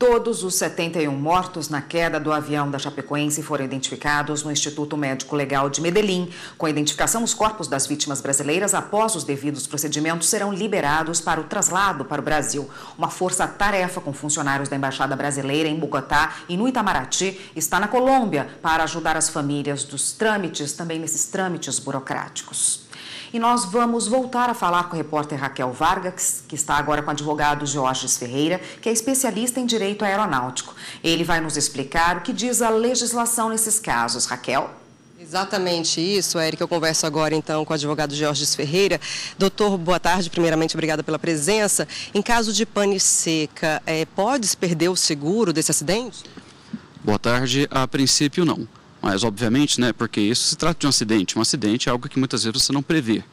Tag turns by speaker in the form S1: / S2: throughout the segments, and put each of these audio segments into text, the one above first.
S1: Todos os 71 mortos na queda do avião da Chapecoense foram identificados no Instituto Médico Legal de Medellín. Com a identificação, os corpos das vítimas brasileiras, após os devidos procedimentos, serão liberados para o traslado para o Brasil. Uma força-tarefa com funcionários da Embaixada Brasileira em Bogotá e no Itamaraty está na Colômbia para ajudar as famílias dos trâmites, também nesses trâmites burocráticos. E nós vamos voltar a falar com a repórter Raquel Vargas, que está agora com o advogado Georges Ferreira, que é especialista em direito aeronáutico. Ele vai nos explicar o que diz a legislação nesses casos. Raquel?
S2: Exatamente isso, Érica. Eu converso agora então com o advogado Georges Ferreira. Doutor, boa tarde. Primeiramente, obrigada pela presença. Em caso de pane seca, pode-se perder o seguro desse acidente?
S3: Boa tarde. A princípio, não. Mas, obviamente, porque isso se trata de um acidente. Um acidente é algo que muitas vezes você não prevê.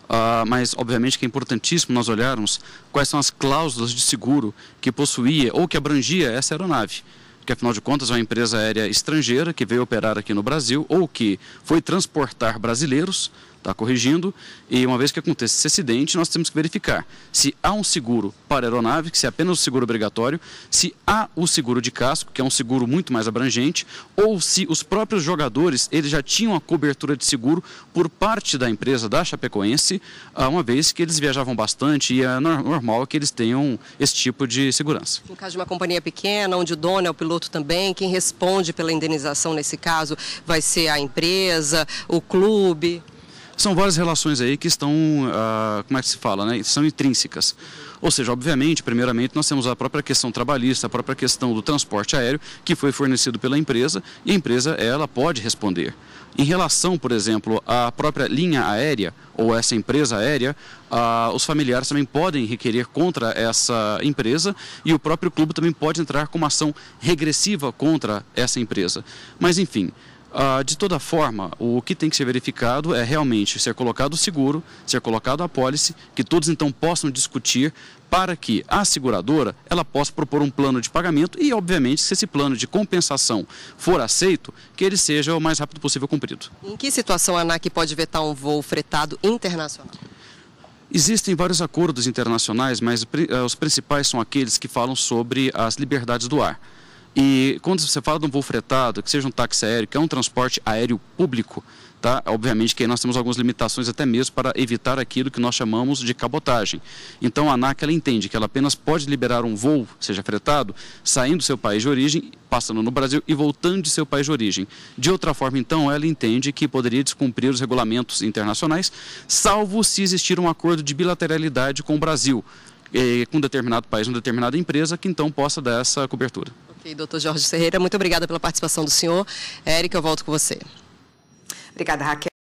S3: Mas, obviamente, que é importantíssimo nós olharmos quais são as cláusulas de seguro que possuía ou que abrangia essa aeronave. Porque, afinal de contas, é uma empresa aérea estrangeira que veio operar aqui no Brasil ou que foi transportar brasileiros, está corrigindo, e uma vez que acontece esse acidente, nós temos que verificar se há um seguro para a aeronave, que se é apenas o seguro obrigatório, se há o seguro de casco, que é um seguro muito mais abrangente, ou se os próprios jogadores eles já tinham a cobertura de seguro por parte da empresa da Chapecoense, uma vez que eles viajavam bastante e é normal que eles tenham esse tipo de segurança.
S2: No caso de uma companhia pequena, onde o dono é o piloto também, quem responde pela indenização nesse caso vai ser a empresa, o clube?
S3: São várias relações aí que estão, como é que se fala, são intrínsecas. Ou seja, obviamente, primeiramente, nós temos a própria questão trabalhista, a própria questão do transporte aéreo, que foi fornecido pela empresa, e a empresa, ela pode responder. Em relação, por exemplo, à própria linha aérea, ou essa empresa aérea, os familiares também podem requerer contra essa empresa, e o próprio clube também pode entrar com uma ação regressiva contra essa empresa. Mas, enfim, de toda forma, o que tem que ser verificado é realmente ser colocado o seguro, ser colocado a apólice, que todos então possam discutir para que a seguradora ela possa propor um plano de pagamento e, obviamente, se esse plano de compensação for aceito, que ele seja o mais rápido possível cumprido.
S2: Em que situação a ANAC pode vetar um voo fretado internacional?
S3: Existem vários acordos internacionais, mas os principais são aqueles que falam sobre as liberdades do ar. E quando você fala de um voo fretado, que seja um táxi aéreo, que é um transporte aéreo público, obviamente que aí nós temos algumas limitações até mesmo para evitar aquilo que nós chamamos de cabotagem. Então a ANAC ela entende que ela apenas pode liberar um voo, seja fretado, saindo do seu país de origem, passando no Brasil e voltando de seu país de origem. De outra forma, então, ela entende que poderia descumprir os regulamentos internacionais, salvo se existir um acordo de bilateralidade com o Brasil, com um determinado país, uma determinada empresa, que então possa dar essa cobertura.
S2: Ok, doutor Georges Ferreira, muito obrigada pela participação do senhor. Érica, eu volto com você.
S1: Obrigada, Raquel.